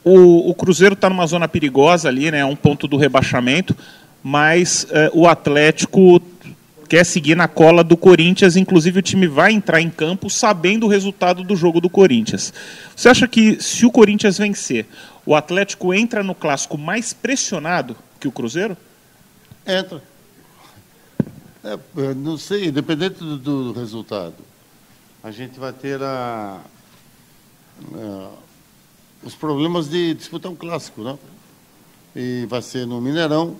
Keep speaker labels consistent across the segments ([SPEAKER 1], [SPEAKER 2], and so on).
[SPEAKER 1] O Cruzeiro está numa zona perigosa ali, né? Um ponto do rebaixamento, mas o Atlético quer seguir na cola do Corinthians, inclusive o time vai entrar em campo sabendo o resultado do jogo do Corinthians. Você acha que se o Corinthians vencer, o Atlético entra no clássico mais pressionado que o Cruzeiro?
[SPEAKER 2] Entra. Não sei, independente do resultado. A gente vai ter os problemas de disputar um clássico, né? E vai ser no Mineirão,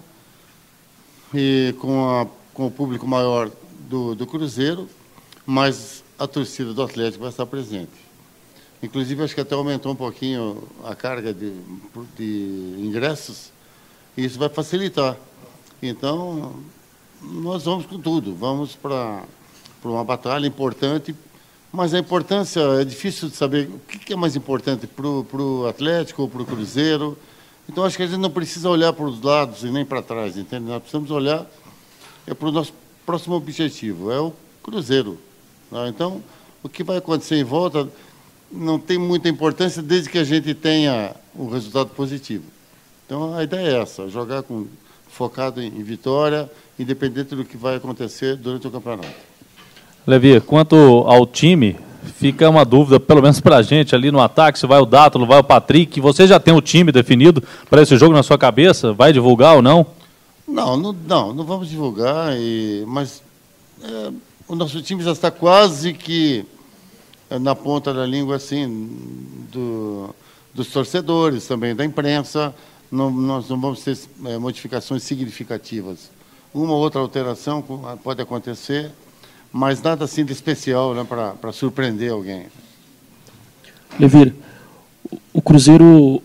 [SPEAKER 2] e com o público maior do Cruzeiro, mas a torcida do Atlético vai estar presente. Inclusive, acho que até aumentou um pouquinho a carga de ingressos, e isso vai facilitar. Então, nós vamos com tudo, vamos para uma batalha importante, mas a importância, é difícil de saber o que é mais importante para o Atlético ou para o Cruzeiro. Então, acho que a gente não precisa olhar para os lados e nem para trás, entende? Nós precisamos olhar para o nosso próximo objetivo, é o Cruzeiro. Tá? Então, o que vai acontecer em volta não tem muita importância desde que a gente tenha um resultado positivo. Então, a ideia é essa, jogar focado em vitória, independente do que vai acontecer durante o campeonato.
[SPEAKER 3] Levi, quanto ao time, fica uma dúvida, pelo menos para a gente, ali no ataque, se vai o Dátulo, vai o Patrick. Você já tem o time definido para esse jogo na sua cabeça? Vai divulgar ou não? Não vamos divulgar, mas o nosso time já está quase que na ponta da língua, assim, dos torcedores, também da imprensa. Nós não vamos ter modificações significativas. Uma ou outra alteração pode acontecer, mas nada assim de especial, né, para surpreender alguém.
[SPEAKER 4] Levir, o Cruzeiro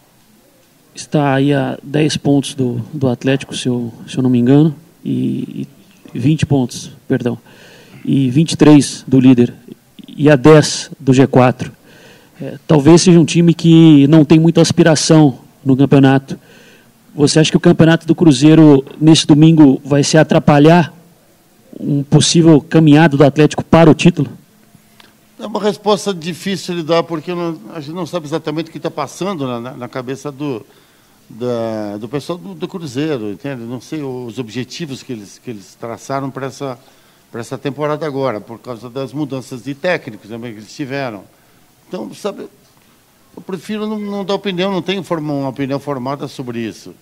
[SPEAKER 4] está aí a 10 pontos do Atlético, se eu não me engano, e 20 pontos, perdão, e 23 do líder, e a 10 do G4. Talvez seja um time que não tem muita aspiração no campeonato. Você acha que o campeonato do Cruzeiro, nesse domingo, vai se atrapalhar um possível caminhado do Atlético para o título?
[SPEAKER 2] É uma resposta difícil de dar, porque a gente não sabe exatamente o que está passando na cabeça do pessoal do Cruzeiro, entende? Não sei os objetivos que eles traçaram para essa temporada agora, por causa das mudanças de técnicos também que eles tiveram. Então, sabe, eu prefiro não dar opinião, não tenho uma opinião formada sobre isso.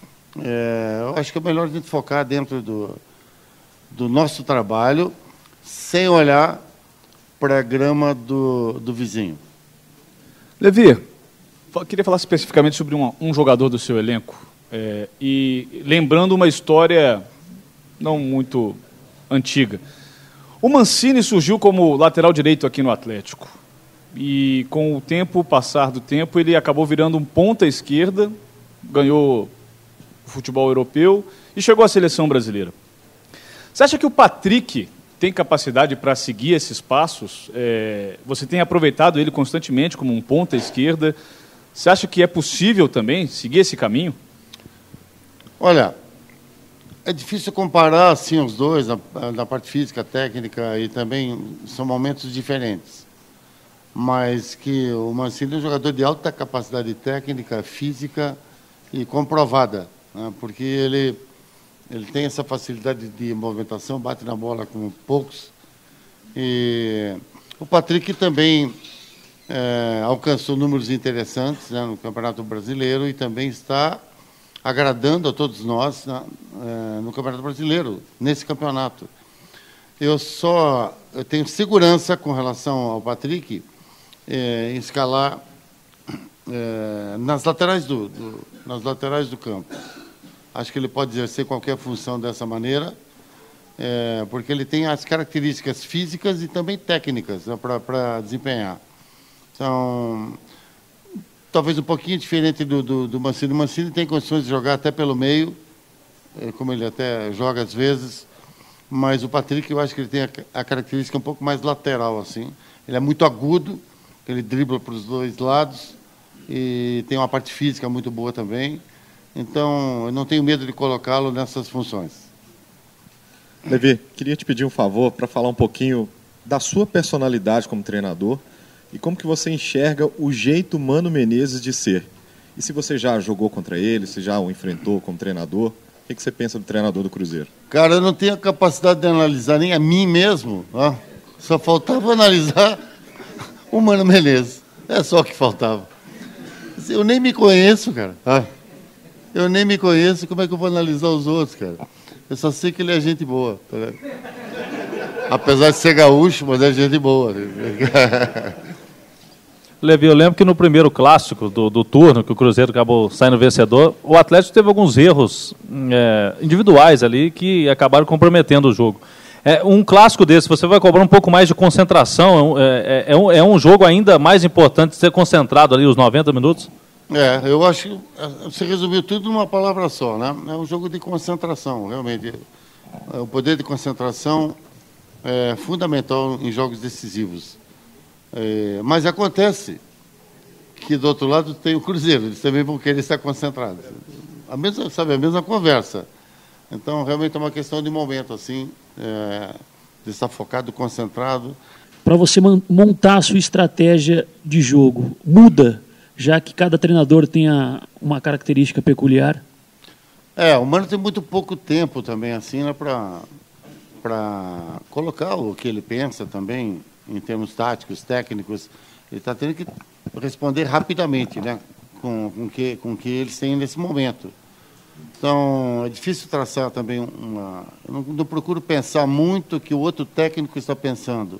[SPEAKER 2] Eu acho que é melhor a gente focar dentro do nosso trabalho, sem olhar para a grama do vizinho.
[SPEAKER 5] Levi, queria falar especificamente sobre um jogador do seu elenco, e lembrando uma história não muito antiga. O Mancini surgiu como lateral direito aqui no Atlético, e com o passar do tempo, ele acabou virando um ponta esquerda, ganhou o futebol europeu e chegou à seleção brasileira. Você acha que o Patrick tem capacidade para seguir esses passos? Você tem aproveitado ele constantemente como um ponta esquerda. Você acha que é possível também seguir esse caminho?
[SPEAKER 2] Olha, é difícil comparar assim os dois, na parte física, técnica, e também são momentos diferentes. Mas que o Mancini é um jogador de alta capacidade técnica, física e comprovada, né? Porque ele tem essa facilidade de movimentação, bate na bola como poucos. E o Patrick também alcançou números interessantes, né, no Campeonato Brasileiro, e também está agradando a todos nós no Campeonato Brasileiro, nesse campeonato. Eu tenho segurança com relação ao Patrick em escalar nas laterais do campo. Acho que ele pode exercer qualquer função dessa maneira, porque ele tem as características físicas e também técnicas, né, para desempenhar. Então, talvez um pouquinho diferente do Mancini. O Mancini tem condições de jogar até pelo meio, como ele até joga às vezes, mas o Patrick, eu acho que ele tem a característica um pouco mais lateral, assim. Ele é muito agudo, ele dribla para os dois lados e tem uma parte física muito boa também. Então, eu não tenho medo de colocá-lo nessas funções.
[SPEAKER 6] Levi, queria te pedir um favor para falar um pouquinho da sua personalidade como treinador e como que você enxerga o jeito Mano Menezes de ser. E se você já jogou contra ele, se já o enfrentou como treinador, o que você pensa do treinador do Cruzeiro?
[SPEAKER 2] Cara, eu não tenho a capacidade de analisar nem a mim mesmo. Ó. Só faltava analisar o Mano Menezes. É só o que faltava. Eu nem me conheço, cara. Eu nem me conheço, como é que eu vou analisar os outros, cara? Eu só sei que ele é gente boa. Apesar de ser gaúcho, mas é gente boa.
[SPEAKER 3] Levi, eu lembro que no primeiro clássico do turno, que o Cruzeiro acabou saindo vencedor, o Atlético teve alguns erros individuais ali que acabaram comprometendo o jogo. Um clássico desse, você vai cobrar um pouco mais de concentração, é um jogo ainda mais importante de ser concentrado ali os 90 minutos?
[SPEAKER 2] Eu acho que você resumiu tudo numa palavra só, né? É um jogo de concentração, realmente. O poder de concentração é fundamental em jogos decisivos. Mas acontece que do outro lado tem o Cruzeiro, eles também vão querer estar concentrados. A mesma conversa. Então, realmente é uma questão de momento, assim, de estar focado, concentrado.
[SPEAKER 4] Para você montar a sua estratégia de jogo, muda, já que cada treinador tenha uma característica peculiar?
[SPEAKER 2] O Mano tem muito pouco tempo também, assim, né, para colocar o que ele pensa também, em termos táticos, técnicos. Ele está tendo que responder rapidamente, né, com o que eles têm nesse momento. Então, é difícil traçar também eu não procuro pensar muito o que o outro técnico está pensando.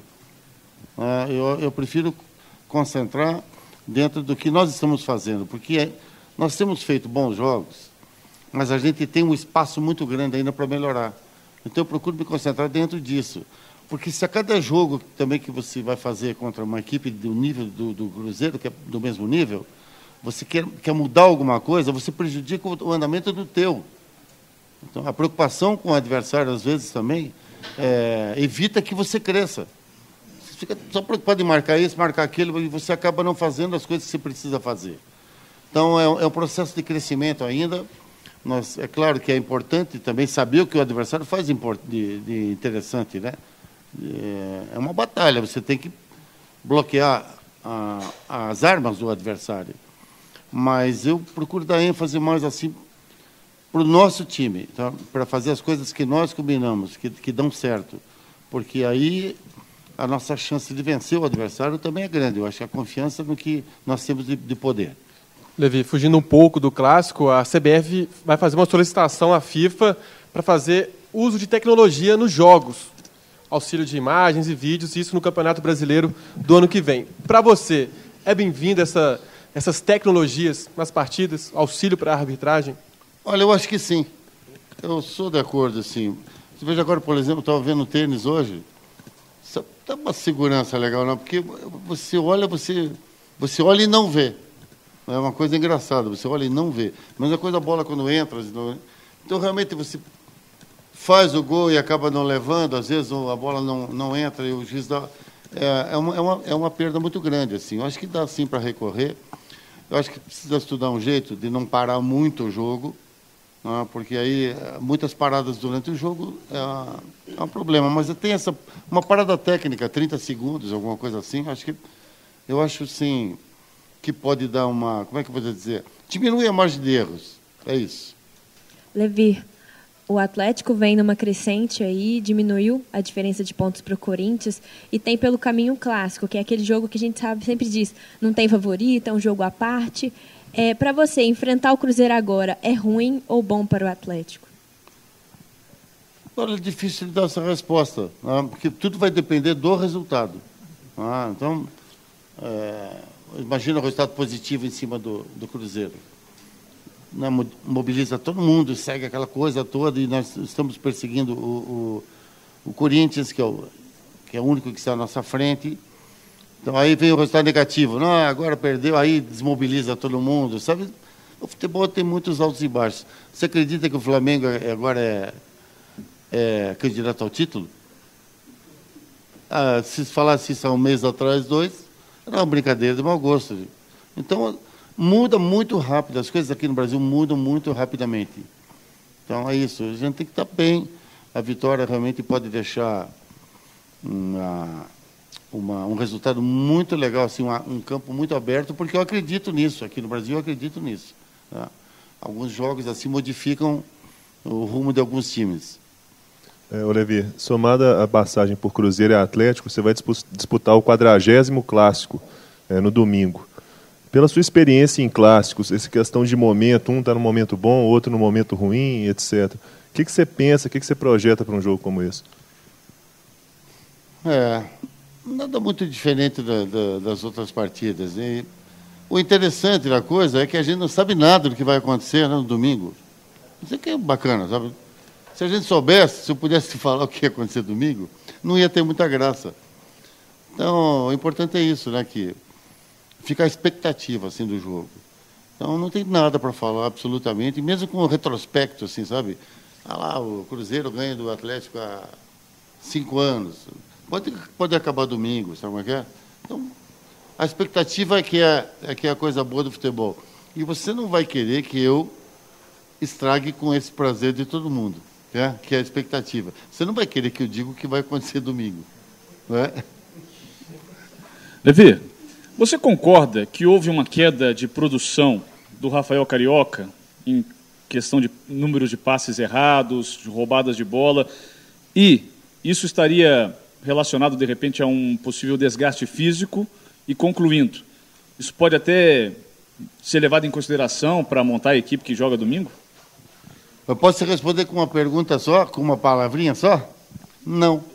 [SPEAKER 2] Eu prefiro concentrar dentro do que nós estamos fazendo, porque nós temos feito bons jogos, mas a gente tem um espaço muito grande ainda para melhorar. Então, eu procuro me concentrar dentro disso. Porque se a cada jogo também que você vai fazer contra uma equipe do nível do Cruzeiro, que é do mesmo nível, você quer mudar alguma coisa, você prejudica o andamento do teu. Então, a preocupação com o adversário, às vezes, também, evita que você cresça. Você fica só preocupado em marcar isso, marcar aquilo, e você acaba não fazendo as coisas que você precisa fazer. Então, é um processo de crescimento ainda. É claro que é importante também saber o que o adversário faz de interessante, né? É uma batalha, você tem que bloquear as armas do adversário. Mas eu procuro dar ênfase mais assim para o nosso time, tá? Para fazer as coisas que nós combinamos, que dão certo. Porque aí a nossa chance de vencer o adversário também é grande. Eu acho que a confiança no que nós temos de poder.
[SPEAKER 7] Levi, fugindo um pouco do clássico, a CBF vai fazer uma solicitação à FIFA para fazer uso de tecnologia nos jogos. Auxílio de imagens e vídeos, isso no Campeonato Brasileiro do ano que vem. Para você, é bem-vindo essas tecnologias nas partidas, auxílio para a arbitragem?
[SPEAKER 2] Olha, eu acho que sim. Eu sou de acordo, sim. Você veja agora, por exemplo, estava vendo tênis hoje, dá uma segurança legal, não? Porque você olha e não vê. É uma coisa engraçada, você olha e não vê. Mas a coisa da bola quando entra. Então, realmente, você faz o gol e acaba não levando, às vezes a bola não entra e o juiz dá. É uma perda muito grande, assim. Eu acho que dá sim para recorrer. Eu acho que precisa estudar um jeito de não parar muito o jogo, né, porque aí muitas paradas durante o jogo é um problema. Mas tem uma parada técnica, 30 segundos, alguma coisa assim. Eu acho sim que pode dar uma. Como é que eu vou dizer? Diminui a margem de erros. É isso.
[SPEAKER 8] Levi, o Atlético vem numa crescente aí, diminuiu a diferença de pontos para o Corinthians e tem pelo caminho clássico, que é aquele jogo que a gente sempre diz, não tem favorito, é um jogo à parte. Para você, enfrentar o Cruzeiro agora é ruim ou bom para o Atlético?
[SPEAKER 2] Agora é difícil de dar essa resposta, né, porque tudo vai depender do resultado. Então, imagina o resultado positivo em cima do Cruzeiro. Né, mobiliza todo mundo, segue aquela coisa toda, e nós estamos perseguindo o Corinthians, que é o único que está à nossa frente. Então, aí vem o resultado negativo. Não, agora perdeu, aí desmobiliza todo mundo, sabe? O futebol tem muitos altos e baixos. Você acredita que o Flamengo agora é candidato ao título? Se falasse isso há um mês atrás, 2, era uma brincadeira de mau gosto. Então, muda muito rápido, as coisas aqui no Brasil mudam muito rapidamente. Então, é isso, a gente tem que estar bem. A vitória realmente pode deixar um resultado muito legal, assim, um campo muito aberto, porque eu acredito nisso. Aqui no Brasil eu acredito nisso. Tá? Alguns jogos assim modificam o rumo de alguns times.
[SPEAKER 9] Levi, somada a passagem por Cruzeiro e Atlético, você vai disputar o 40º clássico no domingo. Pela sua experiência em clássicos, essa questão de momento, um está no momento bom, outro no momento ruim, etc. O que você pensa, o que você projeta para um jogo como esse?
[SPEAKER 2] Nada muito diferente das outras partidas. E o interessante da coisa é que a gente não sabe nada do que vai acontecer no domingo. Isso aqui é bacana, sabe? Se a gente soubesse, se eu pudesse te falar o que ia acontecer domingo, não ia ter muita graça. Então, o importante é isso, né? Que fica a expectativa assim, do jogo. Então, não tem nada para falar absolutamente, mesmo com o retrospecto, assim, sabe? O Cruzeiro ganha do Atlético há 5 anos. Pode acabar domingo, sabe como é que é? Então, a expectativa é que é a coisa boa do futebol. E você não vai querer que eu estrague com esse prazer de todo mundo, que é a expectativa. Você não vai querer que eu diga o que vai acontecer domingo. Não é?
[SPEAKER 5] Levi, você concorda que houve uma queda de produção do Rafael Carioca em questão de número de passes errados, de roubadas de bola, e isso estaria relacionado, de repente, a um possível desgaste físico? E concluindo, isso pode até ser levado em consideração para montar a equipe que joga domingo?
[SPEAKER 2] Eu posso responder com uma pergunta só, com uma palavrinha só? Não.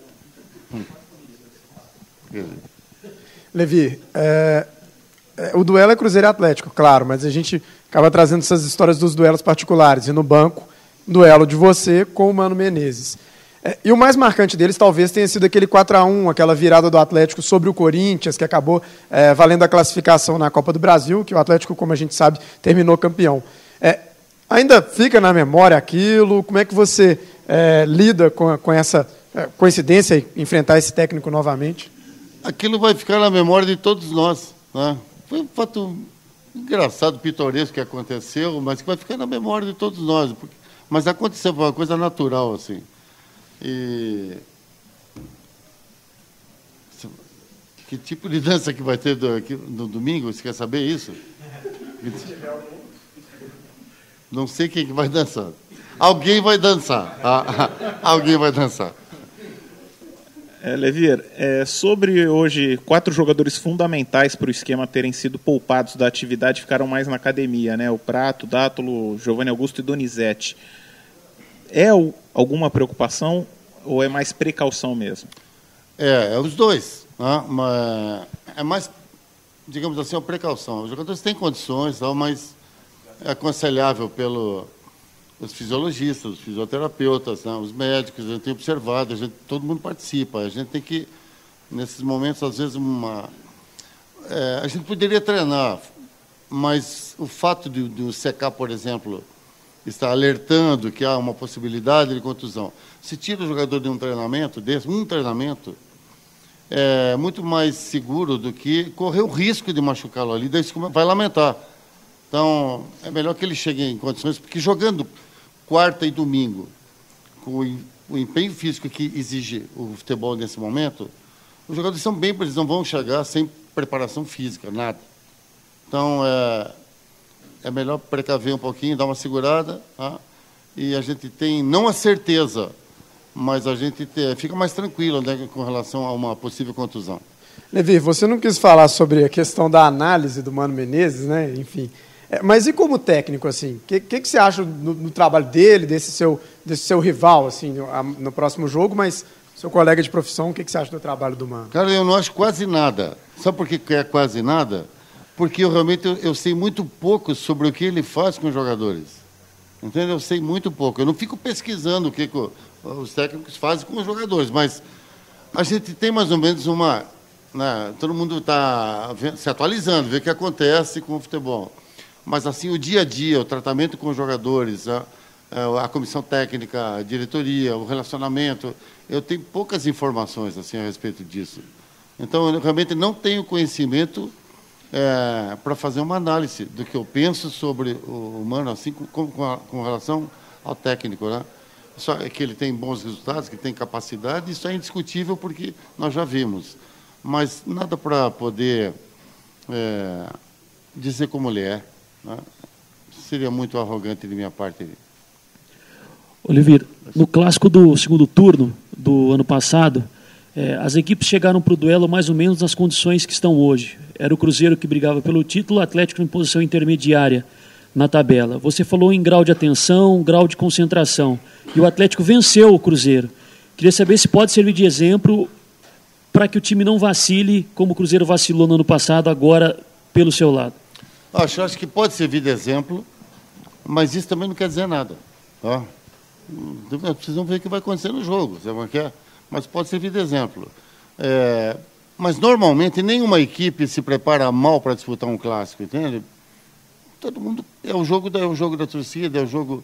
[SPEAKER 10] Levi, o duelo é Cruzeiro e Atlético, claro, mas a gente acaba trazendo essas histórias dos duelos particulares. E no banco, duelo de você com o Mano Menezes. E o mais marcante deles talvez tenha sido aquele 4-1, aquela virada do Atlético sobre o Corinthians, que acabou valendo a classificação na Copa do Brasil, que o Atlético, como a gente sabe, terminou campeão. Ainda fica na memória aquilo? Como é que você lida com essa coincidência e enfrentar esse técnico novamente?
[SPEAKER 2] Aquilo vai ficar na memória de todos nós. Né? Foi um fato engraçado, pitoresco que aconteceu, mas que vai ficar na memória de todos nós. Mas aconteceu, foi uma coisa natural, assim. E que tipo de dança que vai ter no domingo? Você quer saber isso? Não sei quem que vai dançar. Alguém vai dançar. Alguém vai dançar.
[SPEAKER 1] Levir, sobre hoje 4 jogadores fundamentais para o esquema terem sido poupados da atividade ficaram mais na academia, né? O Prato, Dátolo, Giovanni Augusto e Donizete. Alguma preocupação ou é mais precaução mesmo?
[SPEAKER 2] Os dois. Né? É mais, digamos assim, uma precaução. Os jogadores têm condições, mas é aconselhável pelos fisiologistas, os fisioterapeutas, né? Os médicos, a gente tem observado, todo mundo participa. A gente tem que, nesses momentos, às vezes, a gente poderia treinar, mas o fato de o SECA, por exemplo, está alertando que há uma possibilidade de contusão. Se tira o jogador de um treinamento é muito mais seguro do que correr o risco de machucá-lo ali, daí vai lamentar. Então, é melhor que ele chegue em condições, porque jogando quarta e domingo, com o empenho físico que exige o futebol nesse momento, os jogadores são bem, eles não vão chegar sem preparação física, nada. Então, é melhor precaver um pouquinho, dar uma segurada, tá? E a gente tem, não a certeza, mas a gente fica mais tranquilo, né, com relação a uma possível contusão.
[SPEAKER 10] Levi, você não quis falar sobre a questão da análise do Mano Menezes, né? Enfim. Mas e como técnico, assim? O que você acha no trabalho dele, desse seu rival, assim, no próximo jogo, mas seu colega de profissão, o que você acha do trabalho do Mano?
[SPEAKER 2] Cara, eu não acho quase nada. Sabe por que é quase nada? Porque eu sei muito pouco sobre o que ele faz com os jogadores. Entendeu? Eu sei muito pouco. Eu não fico pesquisando o que os técnicos fazem com os jogadores, mas a gente tem mais ou menos uma... Né, todo mundo está se atualizando, vê o que acontece com o futebol. Mas, assim, o dia a dia, o tratamento com os jogadores, a comissão técnica, a diretoria, o relacionamento, eu tenho poucas informações assim, a respeito disso. Então, eu realmente não tenho conhecimento para fazer uma análise do que eu penso sobre o Mano, assim, com relação ao técnico, né? Só que ele tem bons resultados, que tem capacidade, isso é indiscutível porque nós já vimos. mas nada para poder dizer como ele é, né? Seria muito arrogante de minha parte.
[SPEAKER 4] Oliveira, no clássico do segundo turno do ano passado, as equipes chegaram para o duelo mais ou menos nas condições que estão hoje. Era o Cruzeiro que brigava pelo título, o Atlético em posição intermediária na tabela. Você falou em grau de atenção, grau de concentração, e o Atlético venceu o Cruzeiro. Queria saber se pode servir de exemplo para que o time não vacile, como o Cruzeiro vacilou no ano passado, agora pelo seu lado.
[SPEAKER 2] Acho que pode servir de exemplo, mas isso também não quer dizer nada. Tá? Precisam ver o que vai acontecer no jogo, sabe o que é? Mas pode servir de exemplo. Mas, normalmente, nenhuma equipe se prepara mal para disputar um clássico, entende? Todo mundo... É o jogo da torcida, é o jogo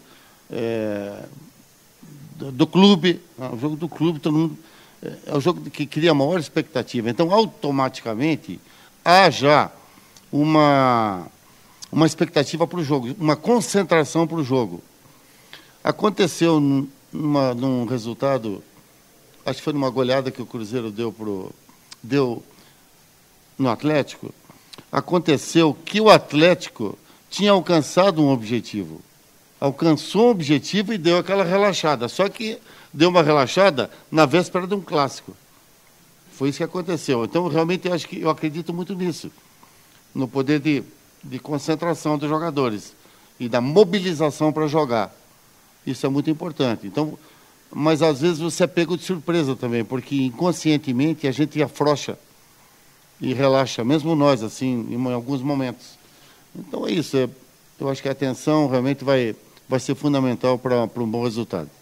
[SPEAKER 2] do clube, é o jogo do clube, todo mundo... É o jogo que cria a maior expectativa. Então, automaticamente, há já uma expectativa para o jogo, uma concentração para o jogo. Aconteceu num resultado, acho que foi numa goleada que o Cruzeiro deu no Atlético, aconteceu que o Atlético tinha alcançado um objetivo. Alcançou um objetivo e deu aquela relaxada. Só que deu uma relaxada na véspera de um clássico. Foi isso que aconteceu. Então, realmente, eu acredito muito nisso. No poder de concentração dos jogadores e da mobilização para jogar. Isso é muito importante. Então, mas, às vezes, você é pego de surpresa também, porque, inconscientemente, a gente afrouxa e relaxa, mesmo nós, assim, em alguns momentos. Então, é isso. Eu acho que a atenção realmente vai ser fundamental para um bom resultado.